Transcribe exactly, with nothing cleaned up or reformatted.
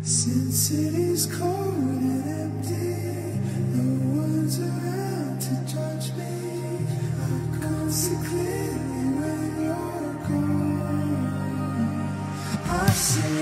Since it is cold and empty, no one's around to judge me. I can't see clearly when you're gone. I see